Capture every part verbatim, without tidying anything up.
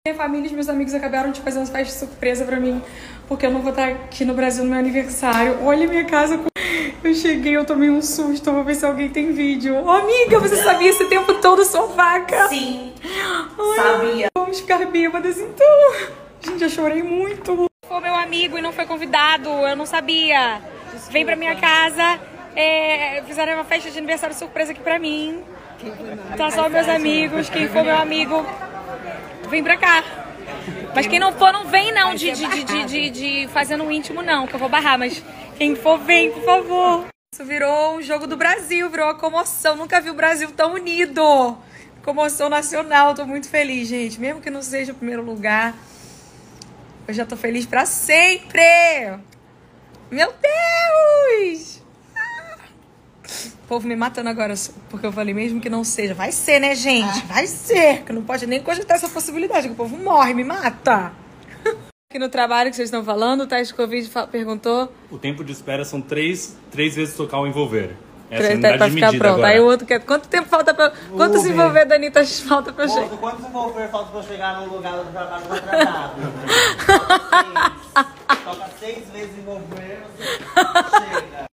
Minha família e meus amigos acabaram de fazer uma festa surpresa pra mim, porque eu não vou estar aqui no Brasil no meu aniversário. Olha a minha casa. Eu cheguei, eu tomei um susto. Vou ver se alguém tem vídeo. Ô, amiga, você sabia esse tempo todo, sua vaca? Sim, Ai, sabia. Vamos ficar bêbadas então. Gente, eu chorei muito. Foi meu amigo e não foi convidado, eu não sabia. Desculpa. Vem pra minha casa, é, fizeram uma festa de aniversário surpresa aqui pra mim. Tá só meus amigos, quem for meu amigo, vem pra cá. Mas quem não for, não vem não de, de, de, de, de, de fazendo um íntimo não, que eu vou barrar. Mas quem for, vem, por favor. Isso virou um jogo do Brasil, virou uma comoção. Nunca vi o Brasil tão unido. Comoção nacional, tô muito feliz, gente. Mesmo que não seja o primeiro lugar, eu já tô feliz pra sempre. Meu Deus! O povo me matando agora, porque eu falei, mesmo que não seja. Vai ser, né, gente? Vai ser. Que não pode nem cogitar essa possibilidade, que o povo morre, me mata. Aqui no trabalho que vocês estão falando, o Thaís Covid perguntou. O tempo de espera são três, três vezes tocar o envolver. Essa Três, é a unidade pra de ficar medida pronto. agora. Aí o outro quer. Quanto tempo falta pra. Quantos envolver da Anitta falta pra eu chegar? Quantos envolver falta pra eu chegar no lugar do trabalho contratado? Seis. Toca seis vezes envolver, você chega.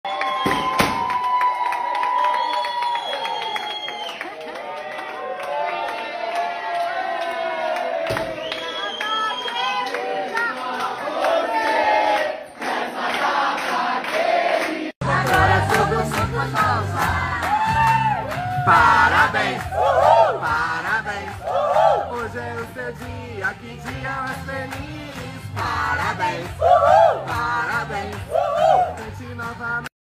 Parabéns, uhul, parabéns, uhul. Hoje é o seu dia, que dia mais feliz. Parabéns, uhul, parabéns, uhul. Cante novamente.